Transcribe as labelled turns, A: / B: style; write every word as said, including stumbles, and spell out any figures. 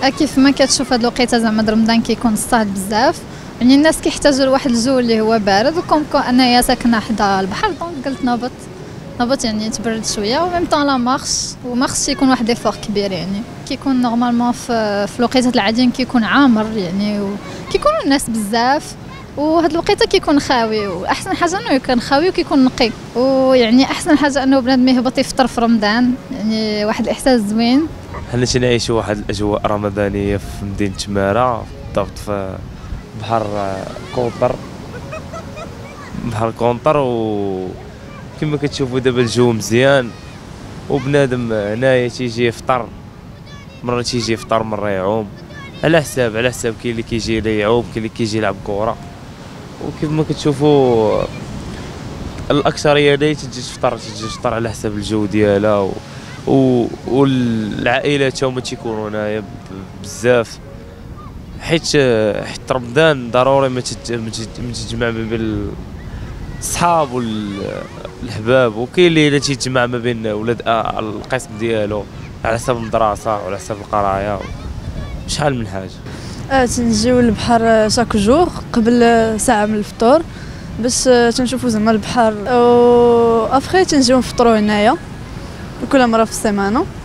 A: كيف ما كتشوف هاد الوقيته زعما رمضان كيكون الصهد بزاف، يعني الناس كيحتاجوا لواحد الجو اللي هو بارد، وكم انايا ساكنه حدا البحر دونك قلت نهبط نهبط يعني تبرد شويه وميم طون لا مارش، وما خصش يكون واحد ايفور كبير. يعني كيكون نورمالمون في في الوقيتات العاديين كيكون عامر يعني، وكيكونوا الناس بزاف، وهاد الوقيته كيكون خاوي، واحسن حاجه انه يكون خاوي وكيكون نقي، ويعني احسن حاجه انه بنادم يهبط يفطر في رمضان، يعني واحد الاحساس زوين.
B: حنا تنعيشوا واحد الاجواء رمضانيه في مدينه تماره، بالضبط في بحر كونطر، بحر كونطر. و كما كتشوفوا دابا الجو مزيان، وبنادم هنايا تيجي يفطر، مره تيجي يفطر مره يعوم، على حساب على حساب كاين اللي كيجي لا يعوم، كاين اللي كيجي يلعب كره. وكيف ما كتشوفوا الاكثريه اللي تجي تفطر تجي تفطر على حساب الجو ديالها، و... و... والعائلات هما تيكونوا هنايا بزاف، حيت حيت رمضان ضروري ما تتجمع ما بين الصحاب والحباب، وكاين اللي تيتجمع ما بين ولاد القسم ديالو على حساب المدرسه وعلى حساب القرايه، شحال من حاجه.
C: اه تنجيو للبحر شاك جور قبل ساعه من الفطور باش تنشوفوا زعما البحر، و افخي تنجيو نفطروا هنايا كل مره في السيمانه.